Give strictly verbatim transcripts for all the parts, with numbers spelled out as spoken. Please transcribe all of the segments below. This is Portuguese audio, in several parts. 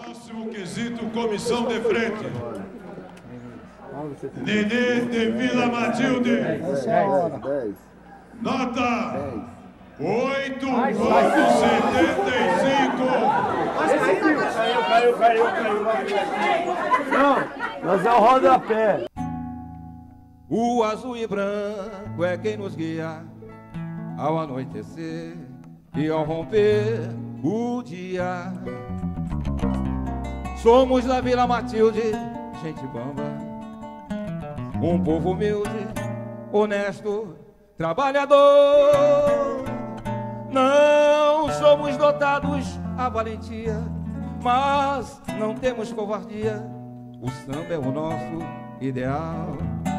Próximo quesito, comissão de frente. Nenê de Vila Matilde. Nota oito ponto setenta e cinco. Caiu, caiu, caiu, caiu. Não, nós é o rodapé. O azul e branco é quem nos guia ao anoitecer e ao romper o dia. Somos da Vila Matilde, gente bamba, um povo humilde, honesto, trabalhador. Não somos dotados a valentia, mas não temos covardia. O samba é o nosso ideal.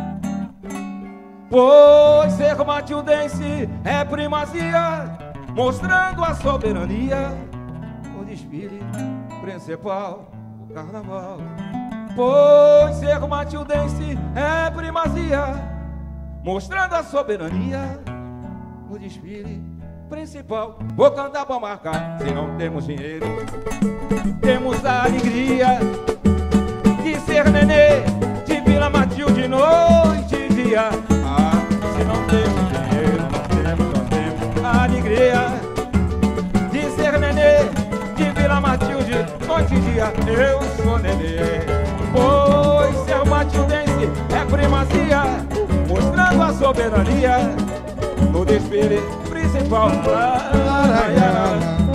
Pois ser matildense é primazia, mostrando a soberania. O desfile principal do carnaval. Pois ser matildense é primazia, mostrando a soberania. O desfile principal. Vou cantar pra marcar. Se não temos dinheiro, temos a alegria de ser nenê de Vila Matilde noite e dia. Ah, se não temos dinheiro, não temos, não temos a alegria de ser nenê de Vila Matilde noite e dia. Eu sou nenê, pois ser matildense é primazia, mostrando a soberania no desfile principal.